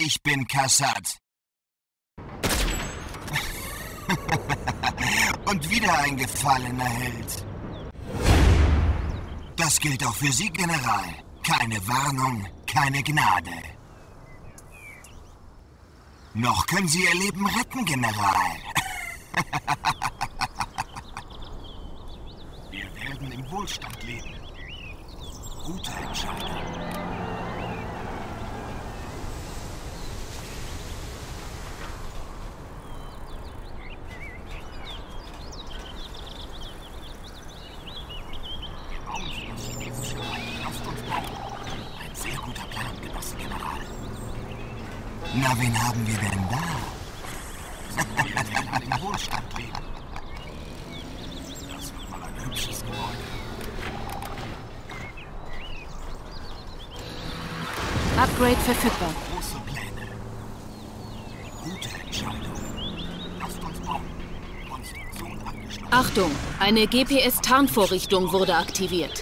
Ich bin Kassad. Und wieder ein gefallener Held. Das gilt auch für Sie, General. Keine Warnung, keine Gnade. Noch können Sie Ihr Leben retten, General. Wir werden im Wohlstand leben. Gute Entscheidung. Wir bauen für das chinesische Reich. Lasst uns bauen. Ein sehr guter Plan, Genosse General. Na, wen haben wir denn da? Wir werden im Wohlstand leben. Das wird mal ein hübsches Gebäude. Upgrade verfügbar. Große Pläne. Gute Entscheidung. Lasst uns bauen. Konstruktion abgeschlossen. Achtung, eine GPS-Tarnvorrichtung wurde aktiviert.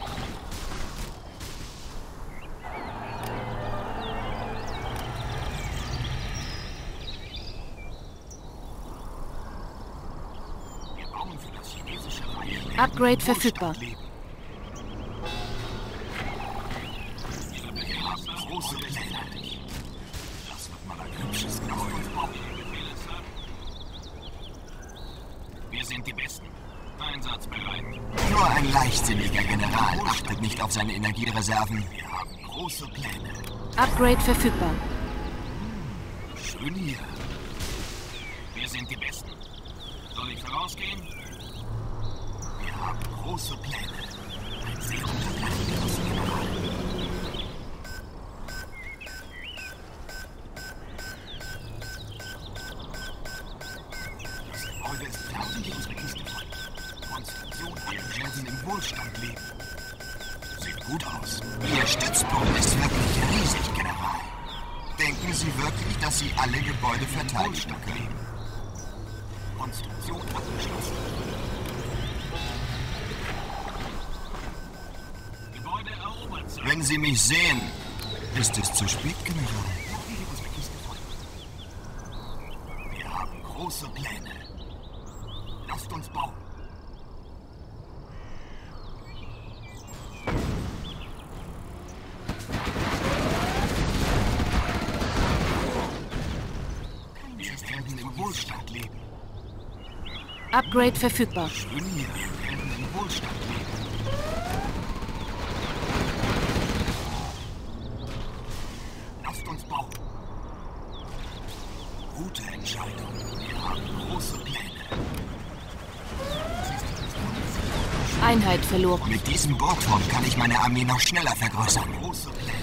Wir bauen für das chinesische Reich. Upgrade verfügbar. Wir haben große Pläne. Das wird mal ein hübsches Gebäude. Wir sind die Besten. Einsatzbereit. Nur ein leichtsinniger General achtet nicht auf seine Energiereserven. Wir haben große Pläne. Upgrade verfügbar. Schön hier. Wir sind die Besten. Soll ich vorausgehen? Wir haben große Pläne. Ein sehr guter Plan, Genosse General. Das Gebäude ist fertig, unsere Kiste voll. Konstruktion, wir werden im Wohlstand leben. Sieht gut aus. Ihr Stützpunkt ist wirklich riesig, General. Denken Sie wirklich, dass Sie alle Gebäude verteidigen können? Konstruktion abgeschlossen. Gebäude erobert, Sir. Wenn Sie mich sehen, ist es zu spät, General. Unsere Kiste voll. Wir haben große Pläne. Lasst uns bauen. Wir werden im Wohlstand leben. Upgrade verfügbar. Schön hier. Wir werden im Wohlstand leben. Lasst uns bauen. Gute Entscheidung. Wir haben große Pläne. Einheit verloren. Mit diesem Bohrturm kann ich meine Armee noch schneller vergrößern. Große Pläne.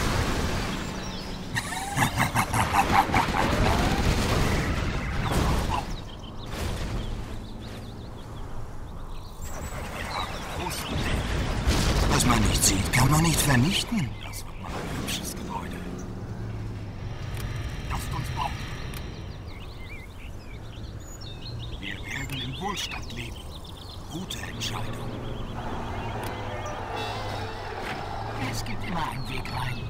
Große Pläne. Was man nicht sieht, kann man nicht vernichten. Das wird mal ein hübsches Gebäude. Lasst uns bauen. Wir werden im Wohlstand leben. Gute Entscheidung. Es gibt immer einen Weg rein.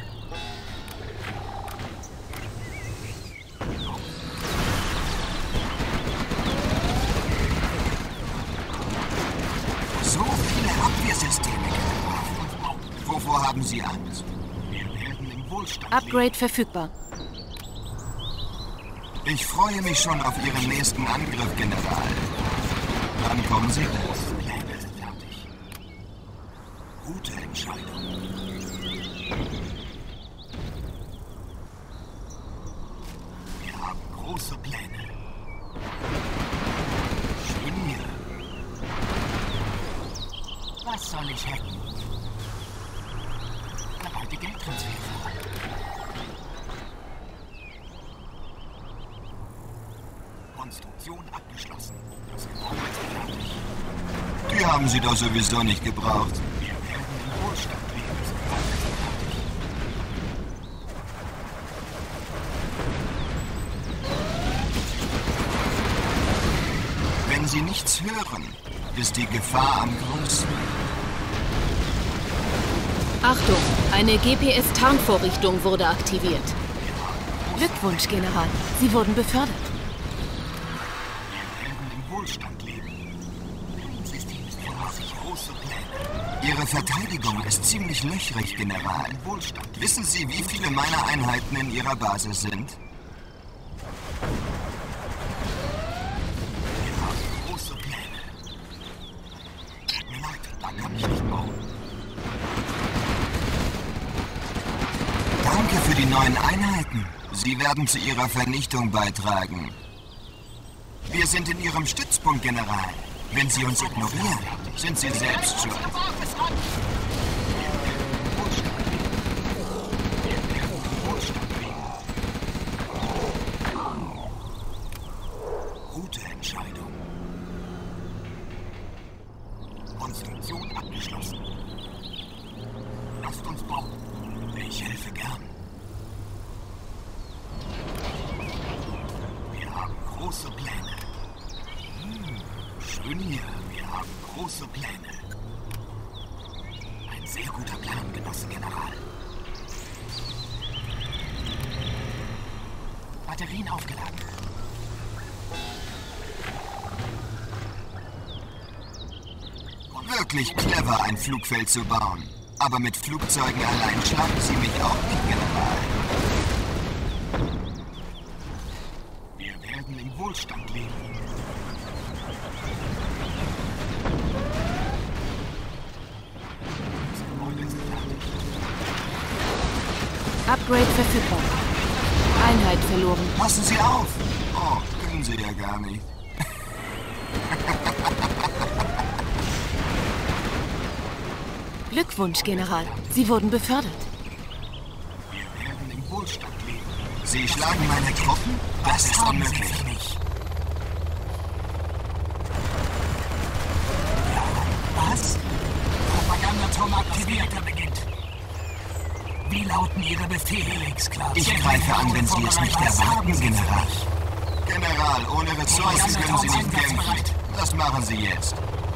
So viele Abwehrsysteme, General. Wovor haben Sie Angst? Wir werden im Wohlstand Upgrade verfügbar. Ich freue mich schon auf Ihren nächsten Angriff, General. Wann kommen Sie denn? Große Pläne sind fertig. Gute Entscheidung. Wir haben große Pläne. Schön hier. Was soll ich hacken? Bereite Geldtransfer vor. Konstruktion abgeschlossen. Das Gebäude ist fertig. Die haben Sie doch sowieso nicht gebraucht. Wir werden im Wohlstand leben. Das Gebäude ist fertig. Wenn Sie nichts hören, ist die Gefahr am größten. Achtung, eine GPS-Tarnvorrichtung wurde aktiviert. Wir Glückwunsch, General. Sie wurden befördert. Wir werden im Wohlstand leben. Mein System ist voller sich große Pläne. Ihre Verteidigung ist ziemlich löchrig, General. Im Wohlstand leben. Wissen Sie, wie viele meiner Einheiten in Ihrer Basis sind? Wir haben große Pläne. Tut mir leid, da kann ich nicht bauen. Danke für die neuen Einheiten. Sie werden zu Ihrer Vernichtung beitragen. Wir sind in Ihrem Stützpunkt, General. Wenn Sie uns ignorieren, sind Sie selbst schuld. Gute Entscheidung. Konstruktion abgeschlossen. Lasst uns bauen. Ich helfe gern. Wir haben große Pläne. Schön hier. Wir haben große Pläne. Ein sehr guter Plan, Genosse General. Batterien aufgeladen. Wirklich clever, ein Flugfeld zu bauen. Aber mit Flugzeugen allein schlagen Sie mich auch nicht, General. Wir werden im Wohlstand leben. Das Gebäude ist fertig. Upgrade verfügbar. Einheit verloren. Passen Sie auf! Oh, können Sie ja gar nicht. Glückwunsch, General. Sie wurden befördert. Wir werden im Wohlstand leben. Sie schlagen meine Truppen? Das ist unmöglich. Nicht. Ja, was? Propagandaturm aktiviert. Beginnt. Wie lauten Ihre Befehle, X-Klasse? Ich greife an, wenn Sie es nicht erwarten, General. General, ohne Ressourcen können Sie nicht kämpfen. Das machen Sie jetzt.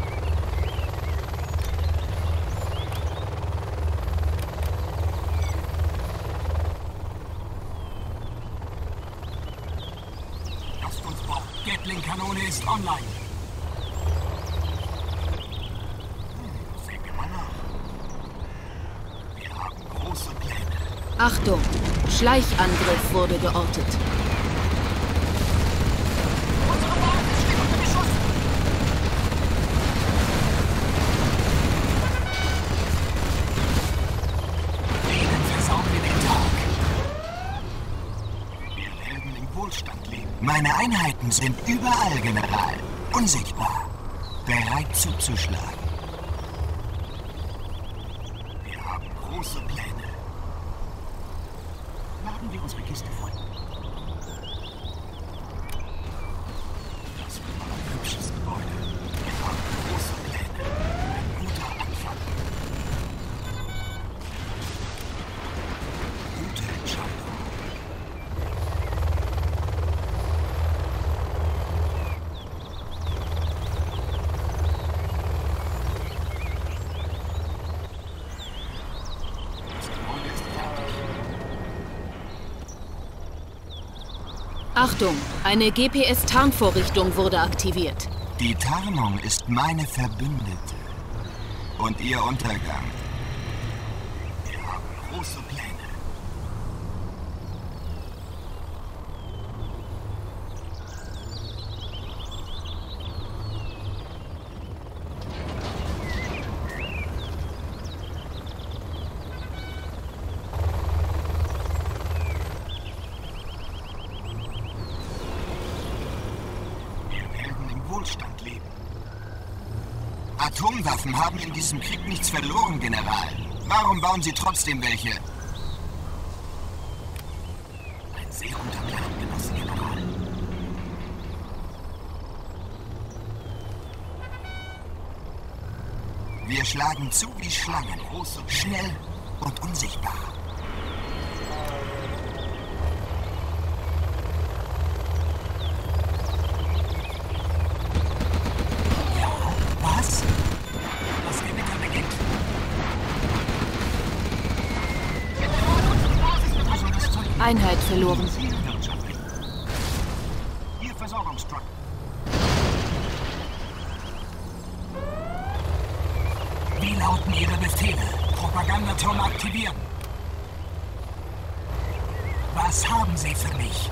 Lasst uns bauen. Gatling-Kanone ist online. Sehen wir mal nach. Wir haben große Pläne. Achtung! Schleichangriff wurde geortet. Unsere Basis steht unter Beschuss. Denen versauen wir den Tag. Wir werden im Wohlstand leben. Meine Einheiten sind überall, General. Unsichtbar. Bereit zuzuschlagen. Wir haben große Pläne. Laden wir unsere Kiste voll. Das wird mal ein hübsches Gebäude. Wir haben große Pläne. Ein guter Anfang. Gute Entscheidung. Das Gebäude ist fertig. Achtung! Eine GPS-Tarnvorrichtung wurde aktiviert. Die Tarnung ist meine Verbündete. Und Ihr Untergang. Wir haben große Pläne. Wir werden im Wohlstand leben. Atomwaffen haben in diesem Krieg nichts verloren, General. Warum bauen Sie trotzdem welche? Ein sehr guter Plan, Genosse General. Wir schlagen zu wie Schlangen. Schnell und unsichtbar. Was? Das Gewitter beginnt. Einheit verloren. Hier Versorgungstruck. Wie lauten Ihre Befehle? Propagandaturm aktivieren. Was haben Sie für mich?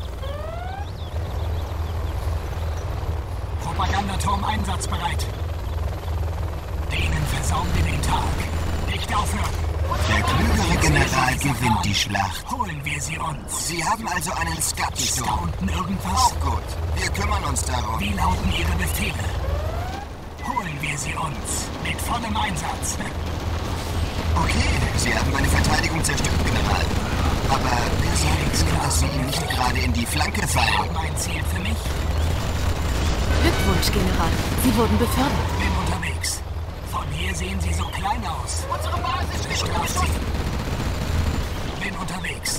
Propagandaturm einsatzbereit. Denen versauen wir den Tag. Nicht aufhören. Der klügere General gewinnt die Schlacht. Holen wir sie uns. Sie haben also einen Ist da Skatensturm. unten irgendwas? Auch gut. Wir kümmern uns darum. Wie lauten Ihre Befehle? Holen wir sie uns. Mit vollem Einsatz. Okay, Sie haben meine Verteidigung zerstört, General. Aber wer sagt Ihnen, dass Sie ihm nicht gerade in die Flanke fallen? Haben ein Ziel für mich? Glückwunsch, General. Sie wurden befördert. Bin unterwegs. Von hier sehen Sie so klein aus. Unsere Basis ist Bestraft sie. Bin unterwegs.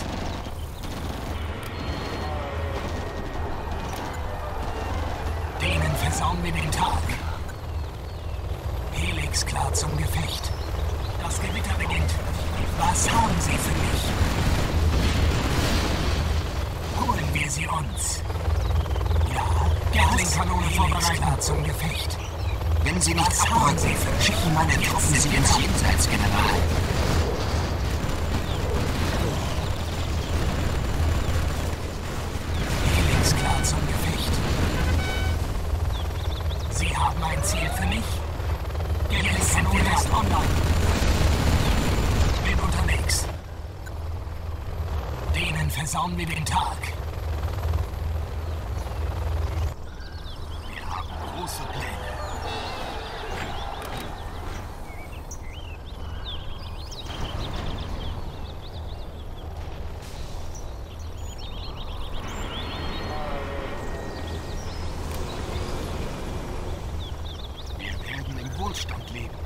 Denen versauen wir den Tag. Helix klar zum Gefecht. Das Gewitter beginnt. Was haben Sie für mich? Holen wir sie uns. Ja, Gatling-Kanone vorbereitet. Klar zum Gefecht. Wenn Sie nicht Was haben abrücken, Sie für mich? schicken meine Truppen Sie ins Jenseits, General. Helix klar zum Gefecht. Sie haben ein Ziel für mich? Gatling-Kanone ist online. Bin unterwegs. Denen versauen wir den Tag. Wir haben große Pläne. Wir werden im Wohlstand leben.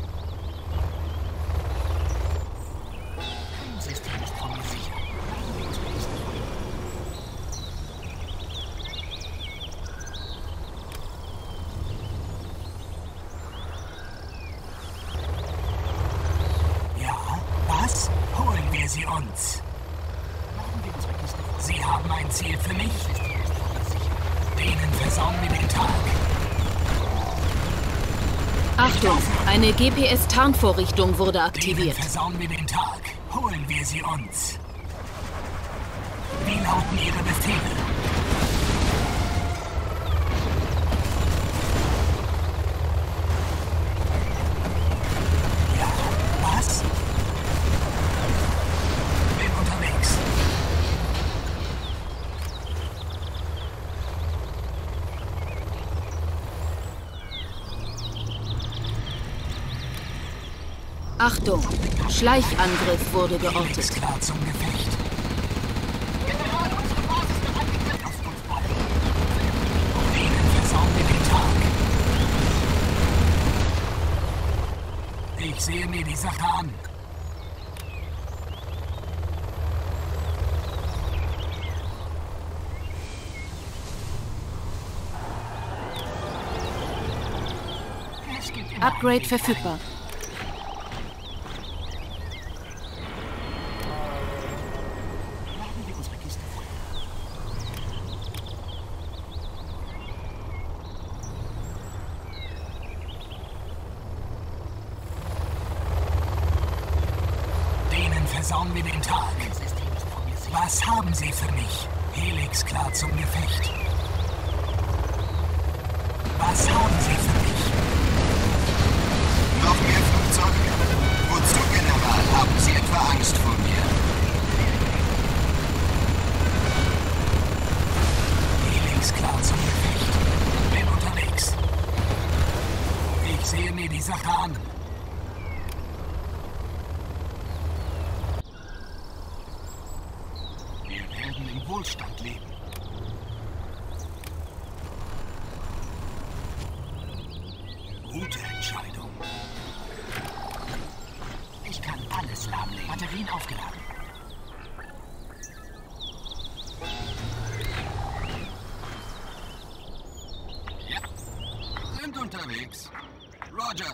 Kein System ist von mir sicher. Lassen wir uns wenigstens folgen. Ja, was? Holen wir sie uns. Lassen wir unsere Kiste folgen. Sie haben ein Ziel für mich? Das System ist von mir sicher. Denen versauen wir den Tag. Achtung, eine GPS-Tarnvorrichtung wurde Denen aktiviert. versauen wir den Tag. Holen wir sie uns. Wie lauten Ihre Befehle? Ja, was? Bin unterwegs. Achtung, Schleichangriff wurde Helix geortet. klar zum Gefecht. General, unsere Basis wird angegriffen. Lasst uns bleiben. Denen versauen wir den Tag. Ich sehe mir die Sache an. Es gibt immer Upgrade einen Weg verfügbar. rein. Lassen wir unsere Kiste folgen. Denen versauen wir den Tag. Das System ist von mir sicher. Was haben Sie für mich? Helix klar zum Gefecht. Was haben Sie für mich? Noch mehr Flugzeuge? Wozu, General? Haben Sie etwa Angst vor mir? Helix klar zum Gefecht. Bin unterwegs. Ich sehe mir die Sache an. Wir werden im Wohlstand leben. Gute Entscheidung. Ich kann alles lahmlegen. Batterien aufgeladen. Ja, sind unterwegs. Roger.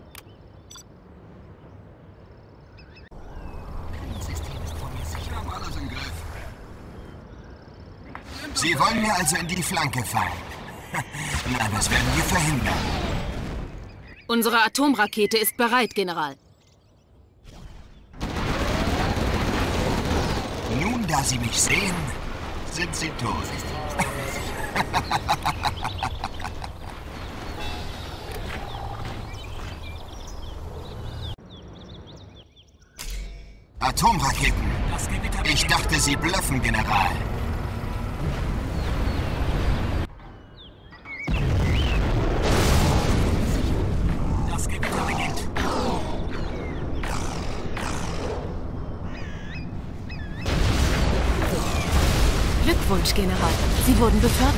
Kein System ist von mir sicher. Ich habe alles Sie wollen mir also in die Flanke fallen. Na, das werden wir verhindern. Unsere Atomrakete ist bereit, General. Nun, da Sie mich sehen, sind Sie tot. Atomraketen. Ich dachte, Sie bluffen, General. Das Gewitter beginnt. Glückwunsch, General. Sie wurden befördert.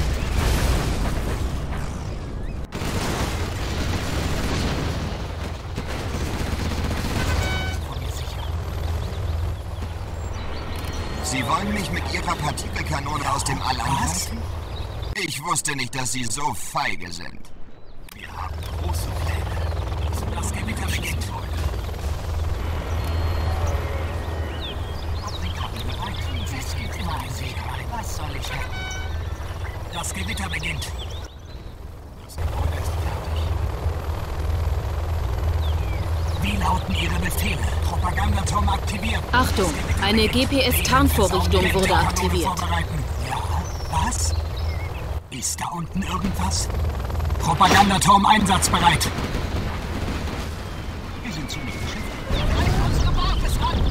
Sie wollen mich mit Ihrer Partikelkanone aus dem All angreifen? Ich wusste nicht, dass Sie so feige sind. Wir haben große Pläne. Das Gewitter beginnt. Was soll ich denn? Das Gewitter beginnt. Das Gebäude ist fertig. Wie lauten Ihre Befehle? Propagandaturm aktiviert. Achtung, eine GPS-Tarnvorrichtung wurde aktiviert. Ja, was? Ist da unten irgendwas? Propagandaturm einsatzbereit. Wir sind ziemlich beschäftigt. Unsere Basis an!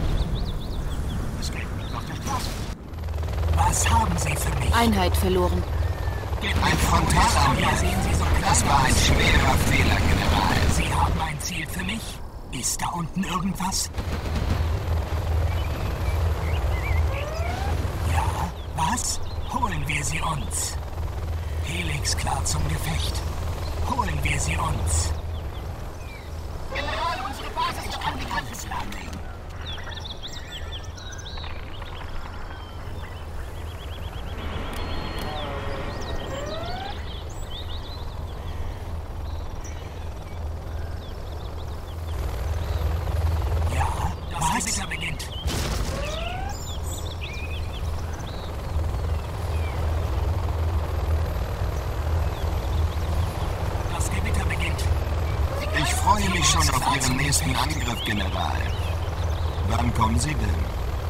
Es geht nicht auf der Straße. Was haben Sie für mich? Einheit verloren. Ein Frontalangriff. Das war ein schwerer Fehler, General. Sie haben ein Ziel für mich? Ist da unten irgendwas? Ja, was? Holen wir sie uns. Helix klar zum Gefecht. Holen wir sie uns. General, unsere Basis ist angegriffen. Das Gewitter beginnt. Das Gewitter beginnt. Ich freue mich schon auf Ihren nächsten Angriff, General. Wann kommen Sie denn?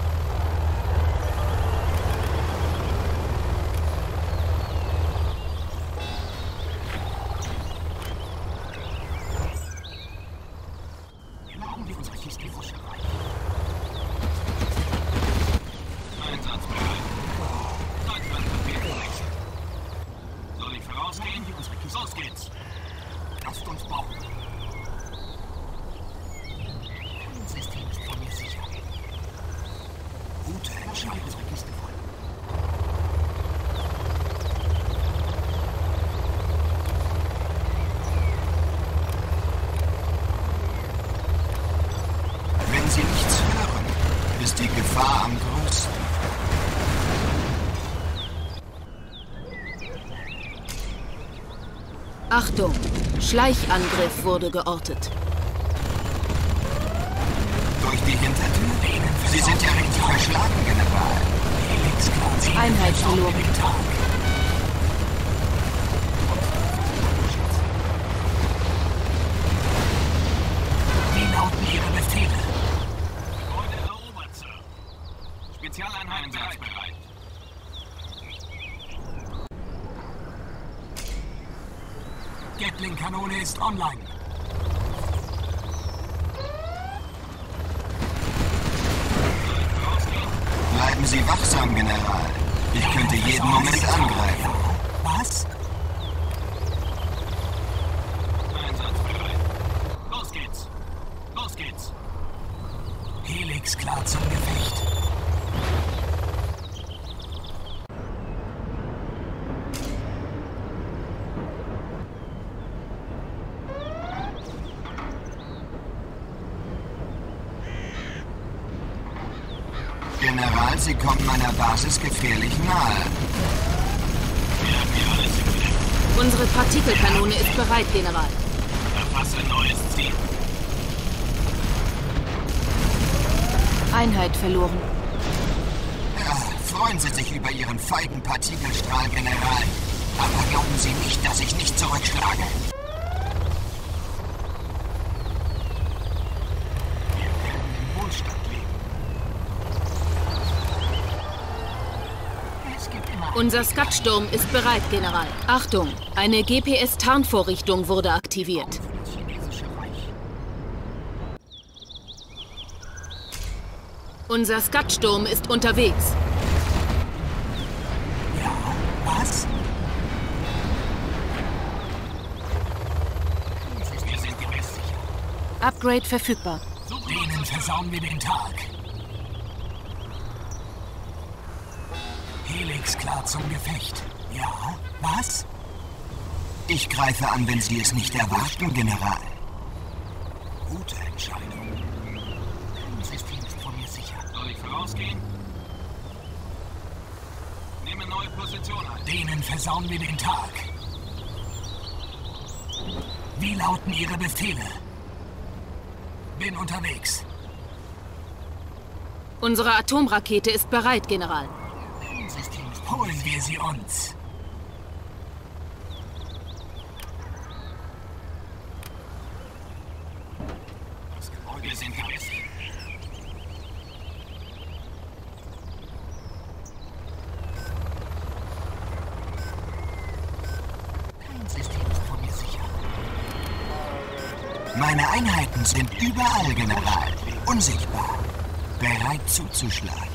Glauben wir unsere Kiste vorschreiben. Einsatzbereit. Deutschland wechseln. Soll ich vorausgehen? Los geht's. Lasst uns bauen. Kein System ist von mir sicher. Gute Entscheidung. Unsere Kiste voll. Wenn Sie nichts hören, ist die Gefahr am größten. Achtung, Schleichangriff wurde geortet. Durch die Hintertür? Sie sind ja richtig verschlagen, General. Einheit verloren. Wie lauten Ihre Befehle? Gebäude erobert, Sir. Spezialeinheiten bereit. Gatling-Kanone ist online. Bleiben Sie wachsam, General. Ich könnte jeden Moment angreifen. Was? Einsatzbereit. Los geht's. Los geht's. Helix klar zum Gefecht. General, Sie kommen meiner Basis gefährlich nahe. Wir haben hier alles im Griff. Unsere Partikelkanone ist bereit, General. Erfasse neues Ziel. Einheit verloren. Ja, freuen Sie sich über Ihren feigen Partikelstrahl, General. Aber glauben Sie nicht, dass ich nicht zurückschlage. Wir werden im Wohlstand leben. Es gibt immer Unser Scudsturm ist bereit, General. Achtung, eine GPS-Tarnvorrichtung wurde aktiviert. Für das chinesische Reich. Unser Scudsturm ist unterwegs. Ja, was? Wir sind die Westsicher. Upgrade verfügbar. Denen versauen wir den Tag. Helix klar zum Gefecht. Ja, was? Ich greife an, wenn Sie es nicht erwarten, General. Gute Entscheidung. Kein System ist von mir sicher. Soll ich vorausgehen? Nehme neue Position ein. Denen versauen wir den Tag. Wie lauten Ihre Befehle? Bin unterwegs. Unsere Atomrakete ist bereit, General. Kein System ist von mir Holen sicher. wir sie uns. Das Gebäude sind die Besten. Kein System ist von mir sicher. Meine Einheiten sind überall, General. Unsichtbar. Bereit zuzuschlagen.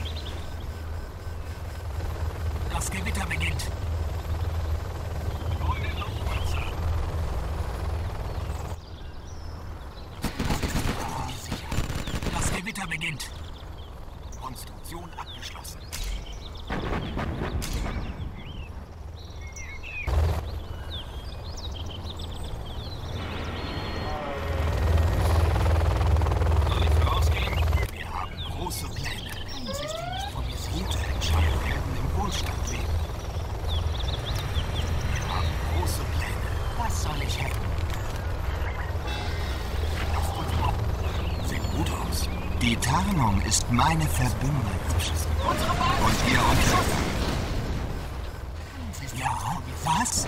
Das Gewitter beginnt. Gebäude Luftwasser. Von mir sicher. Das Gewitter beginnt. Konstruktion abgeschlossen. Soll ich vorausgehen? Wir haben große Pläne. Kein System ist von mir sicher. Gute Entscheidung. Wir werden im Wohlstand leben. Wir haben große Pläne. Was soll ich helfen? Lasst uns ab. Sieht gut aus. Die Tarnung ist meine Verbündete. Und ihr Untergang. Kein System Ja, ist von mir sicher. was?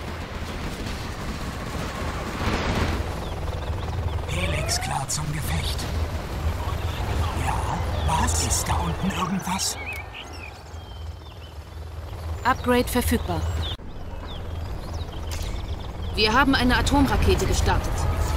Helix klar zum Gefecht. Ja, was? Ist da unten irgendwas? Upgrade verfügbar. Wir haben eine Atomrakete gestartet.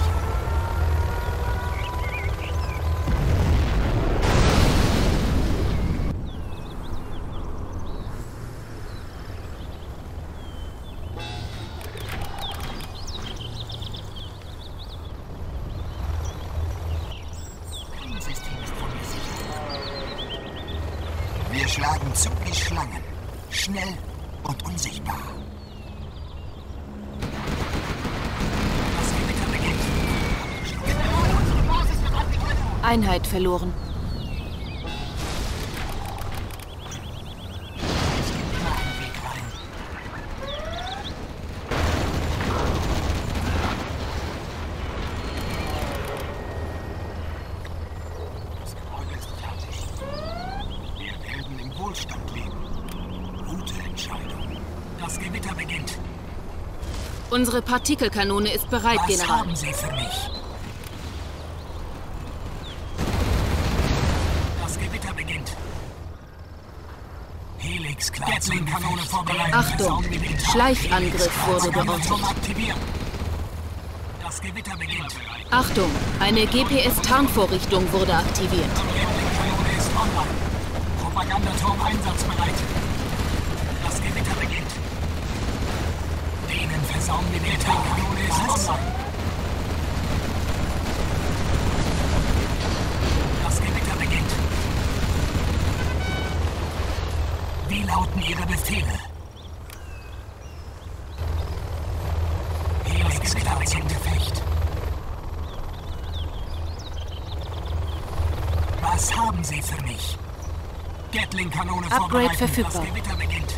Kein System ist von mir sicher. Wir schlagen zu wie Schlangen. Schnell und unsichtbar. Das Gewitter beginnt. Einheit verloren. Es gibt immer einen Weg rein. Das Gebäude ist fertig. Wir werden im Wohlstand leben. Gute Entscheidung. Das Gewitter beginnt. Unsere Partikelkanone ist bereit, Was General. haben Sie für mich? Das Gewitter beginnt. Helix klar. Gatling-Kanone vorbereitet. Achtung, Versauen wir den Tag. Schleichangriff Helix klar wurde zum geordnet. Atom aktivieren. Das Gewitter beginnt. Achtung, eine GPS-Tarnvorrichtung wurde aktiviert. Gatling-Kanone ist online. Propagandaturm einsatzbereit. Das Gewitter beginnt. Denen versauen wir den Tag. Kanone ist online. Das Gewitter beginnt. Wie lauten Ihre Befehle? Helix klar zum Gefecht. Was haben Sie für mich? Gatling-Kanone Upgrade vorbereiten. verfügbar. Das Gewitter beginnt.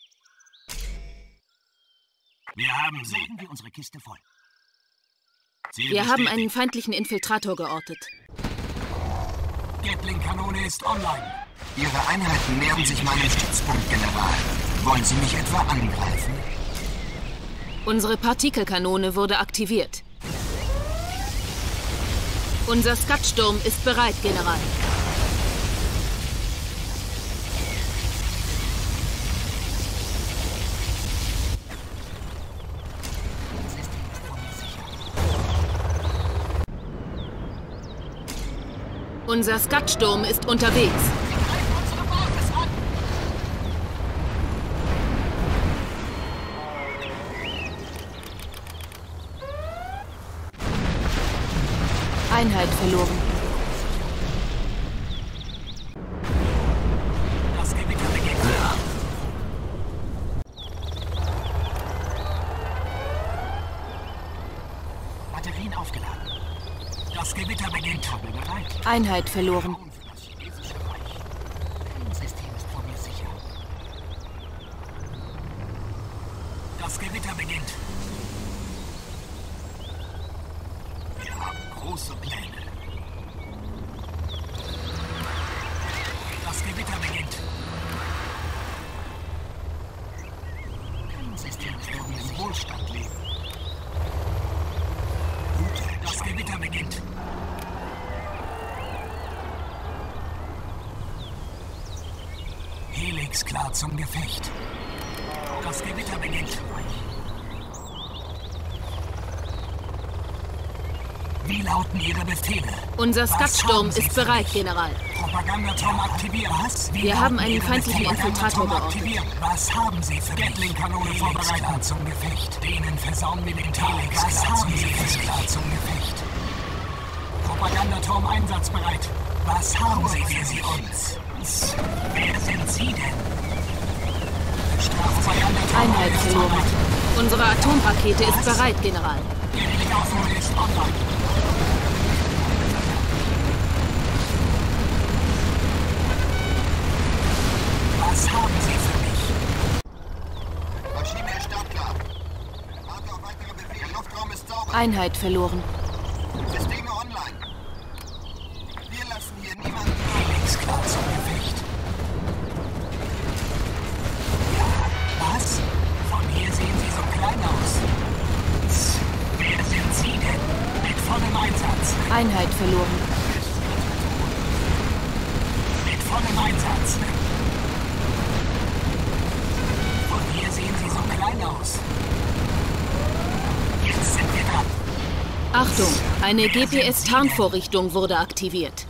Wir haben sie. Machen wir unsere Kiste voll. Wir haben einen feindlichen Infiltrator geortet. Gatling-Kanone ist online. Ihre Einheiten nähern sich meinem Stützpunkt, General. Wollen Sie mich etwa angreifen? Unsere Partikelkanone wurde aktiviert. Unser Scud-Sturm ist bereit, General. Unser Scud-Sturm ist unterwegs. Einheit verloren. Das Gewitter beginnt. Batterien aufgeladen. Das Gewitter beginnt. Bereit. Einheit verloren. Für das chinesische Reich. Kein System ist vor mir sicher. Das Gewitter beginnt. Wir haben große Pläne. Das Gewitter beginnt. Kein System ist vor mir Im sicher. Wohlstand leben. Das Gewitter beginnt. Helix klar zum Gefecht. Das Gewitter beginnt. Wie lauten Ihre Befehle? Unser Was Scud-Sturm haben Sie ist für bereit, mich? General. Propagandaturm aktivieren. Was? Wie Wir haben lauten einen Ihre feindlichen Befehle? Infiltrator Propagandaturm geortet. aktivieren. Was haben Sie für mich? Gatling-Kanone vorbereiten zum Gefecht. Denen versauen wir den Tag. Was haben Sie für mich? Klar zum Gefecht. Propagandaturm einsatzbereit. Was haben Sie für Sie uns? Wer sind Sie denn? Propagandaturm Einheit verloren. Unsere Atomrakete ist bereit, General. Gatling-Kanone ist online. Was haben Sie für mich? Maschine ist startklar. Warte auf weitere Befehle. Der Luftraum ist sauber. Einheit verloren. Systeme online. Wir lassen hier niemanden. Helix klar zum Gefecht. Ja, was? Von hier sehen Sie so klein aus. Wer sind Sie denn? Mit vollem Einsatz. Einheit verloren. Mit vollem Einsatz. Von hier sehen Sie so klein aus. Jetzt sind wir dran. Achtung, eine GPS-Tarnvorrichtung wurde aktiviert.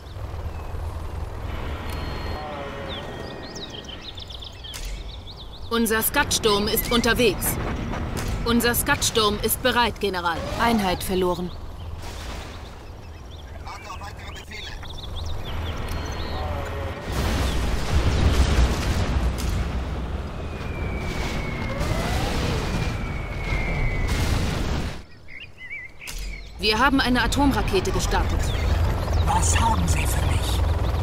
Unser Scud-Sturm ist unterwegs. Unser Scud-Sturm ist bereit, General. Einheit verloren. Warte auf weitere Befehle. Wir haben eine Atomrakete gestartet. Was haben Sie für mich?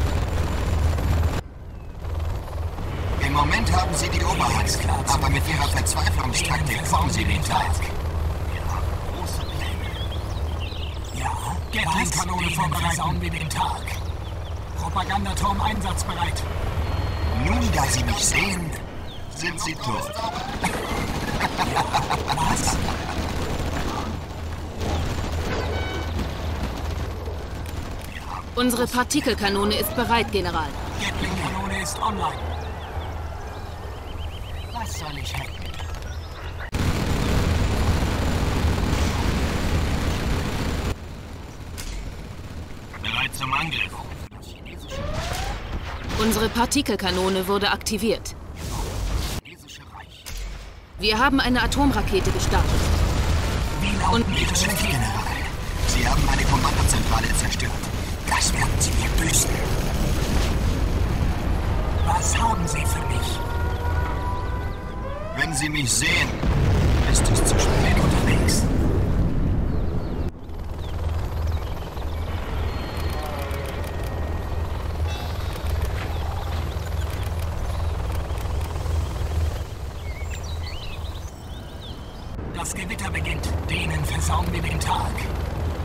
Im Moment haben Sie die Oberhand, aber mit Ihrer Verzweiflungstaktik kommen Sie den Tag. Große Pläne. Ja, Gatling-Kanone vorbereiten wir den Tag. Propagandaturm einsatzbereit. Nun, da Sie mich sehen, sind Sie tot. Was? Unsere Partikelkanone ist bereit, General. Gatling-Kanone ist online. Was soll ich hacken? Bereit zum Angriff. Unsere Partikelkanone wurde aktiviert. Chinesische Reich. Wir haben eine Atomrakete gestartet. Wie lauten Ihre Nicht schlecht, Befehle? General. Sie haben meine Kommandozentrale zerstört. Das werden Sie mir büßen. Was haben Sie für mich? Wenn Sie mich sehen, ist es zu spät. Bin unterwegs. Das Gewitter beginnt. Denen versauen wir den Tag.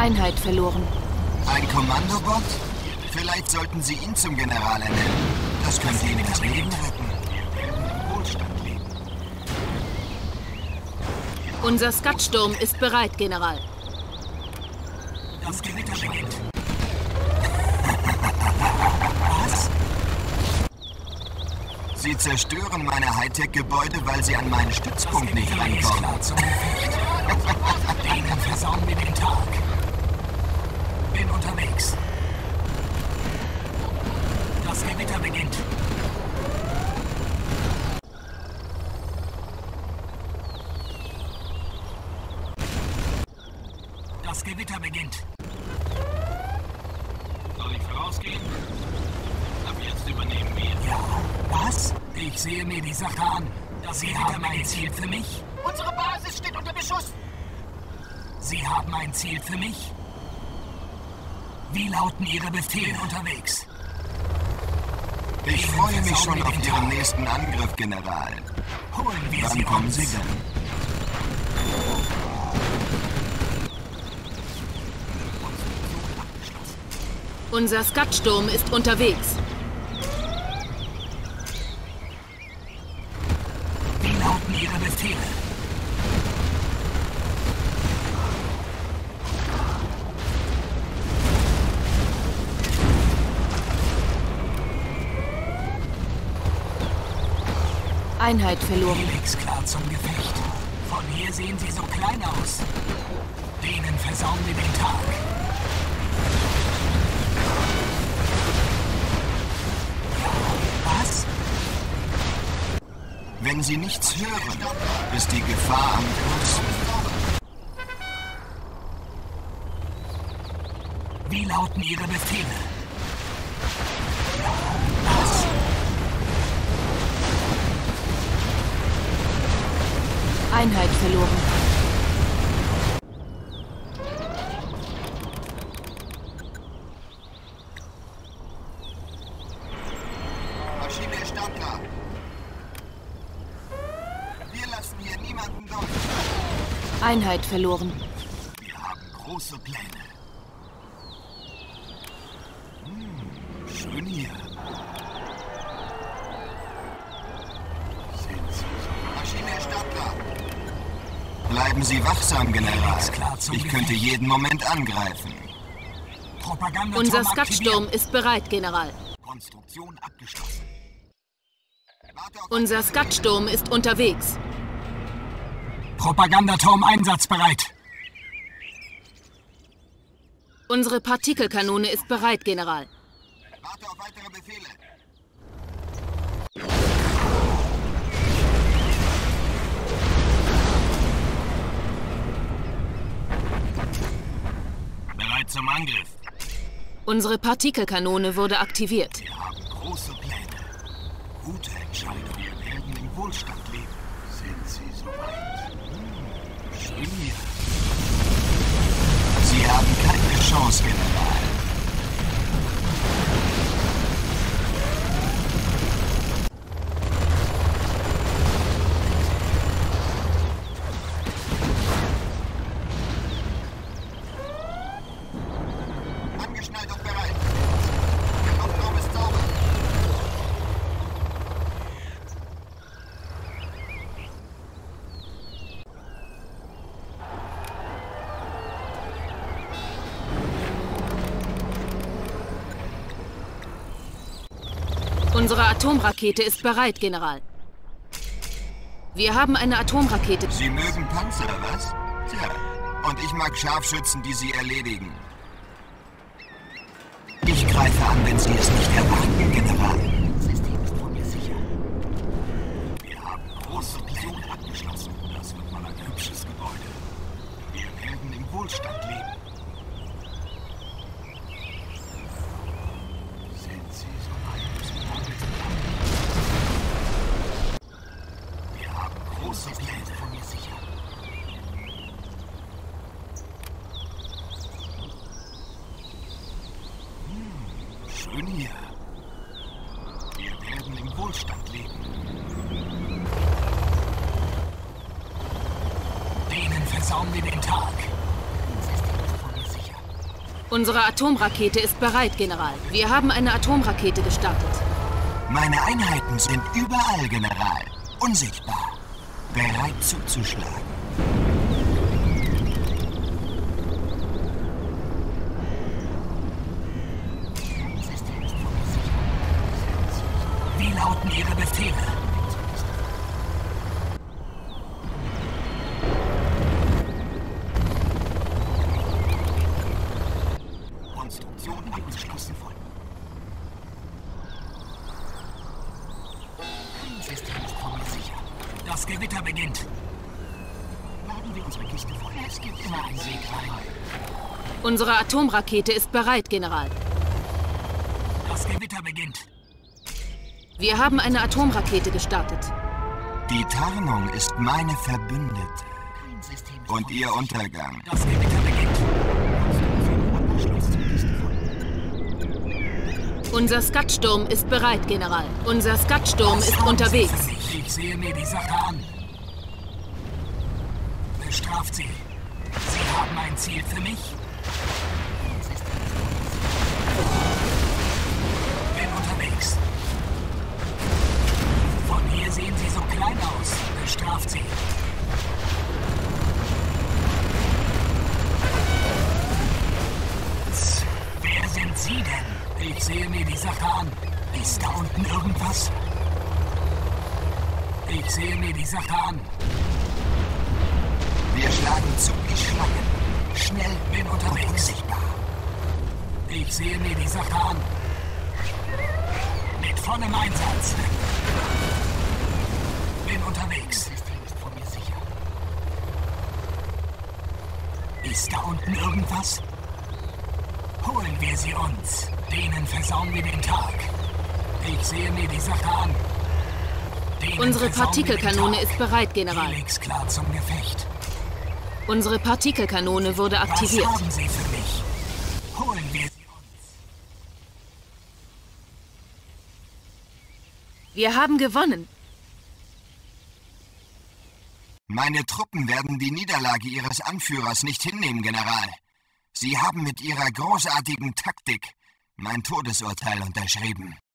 Einheit verloren. Ein Kommandobot? Vielleicht sollten Sie ihn zum General ernennen. Das könnte Ihnen das Leben retten. Wohlstand leben. Unser Scud-Sturm ist bereit, General. Das Gewitter beginnt. Was? Sie zerstören meine Hightech-Gebäude, weil Sie an meinen Stützpunkt nicht rankommen. Klar zum Gefecht. Denen versauen wir den Tag. Bin unterwegs. Das Gewitter beginnt. Das Gewitter beginnt. Soll ich vorausgehen? Ab jetzt übernehmen wir. Ja, was? Ich sehe mir die Sache an. Sie haben ein Ziel für mich? Unsere Basis steht unter Beschuss. Sie haben ein Ziel für mich? Wie lauten Ihre Befehle unterwegs? Ich freue mich schon auf Ihren nächsten Angriff, General. Holen wir Wann sie kommen uns. Sie denn? Unser Scud-Sturm ist unterwegs. Wie lauten Ihre Befehle? Einheit verloren. Felix klar zum Gefecht. Von hier sehen sie so klein aus. Denen versauen wir den Tag. Was? Wenn Sie nichts hören, ist die Gefahr am Kurs. Wie lauten Ihre Befehle? Was? Einheit verloren. Maschine ist startklar. Wir lassen hier niemanden durch. Einheit verloren. Wir haben große Pläne. Schön hier. Maschine ist startklar. Bleiben Sie wachsam, General. Ich könnte jeden Moment angreifen. Propaganda Unser Scud-Sturm ist bereit, General. Konstruktion abgeschlossen. Unser Scud-Sturm ist unterwegs. Propagandaturm einsatzbereit. Unsere Partikelkanone ist bereit, General. Warte auf weitere Befehle. Bereit zum Angriff. Unsere Partikelkanone wurde aktiviert. Wir haben große Pläne. Gute Entscheidung. Wir werden im Wohlstand leben. Sind Sie soweit? Schön hier. Sie haben keine Chance, General. Angeschnallt und bereit. Der Luftraum ist sauber. Unsere Atomrakete ist bereit, General. Wir haben eine Atomrakete. Sie mögen Panzer, was? Tja, und ich mag Scharfschützen, die sie erledigen. Ich greife an, wenn Sie es nicht erwarten, General. Das System ist von mir sicher. Wir haben große Pläne abgeschlossen. Das wird mal ein hübsches Gebäude. Wir werden im Wohlstand leben. Sind Sie soweit? Wir haben große Pläne. Von mir sicher. Schön hier. Wir werden im Wohlstand leben. Denen versauen wir den Tag. Das System ist von mir sicher. Unsere Atomrakete ist bereit, General. Wir haben eine Atomrakete gestartet. Meine Einheiten sind überall, General. Unsichtbar. Bereit zuzuschlagen. Wie lauten Ihre Befehle? Konstruktion abgeschlossen. Kein System ist vor mir sicher. Das Gewitter beginnt. Laden wir unsere Kiste voll. Es gibt immer einen Weg rein. Unsere Atomrakete ist bereit, General. Das Gewitter beginnt. Wir haben eine Atomrakete gestartet. Die Tarnung ist meine Verbündete. Kein System ist Und vor ihr mir Untergang. Das Gewitter beginnt. Unser Skatsturm ist bereit, General. Unser Skatsturm Was ist haben Sie unterwegs. für mich? Ich sehe mir die Sache an. Bestraft sie. Sie haben ein Ziel für mich? Bin unterwegs. Von hier sehen Sie so klein aus. Bestraft sie. Wer sind Sie denn? Ich sehe mir die Sache an. Ist da unten irgendwas? Ich sehe mir die Sache an. Wir schlagen zu wie Schlangen. Schnell Bin und unterwegs. unsichtbar. Ich sehe mir die Sache an. Mit vollem Einsatz. Bin unterwegs. Das System ist vor mir sicher. Ist da unten irgendwas? Holen wir sie uns. Denen versauen wir den Tag. Ich sehe mir die Sache an. Denen Unsere versauen wir den Partikelkanone Tag. ist bereit, General. Helix klar zum Gefecht. Unsere Partikelkanone wurde aktiviert. Was haben Sie für mich? Holen wir sie uns. Wir haben gewonnen. Meine Truppen werden die Niederlage ihres Anführers nicht hinnehmen, General. Sie haben mit ihrer großartigen Taktik mein Todesurteil unterschrieben.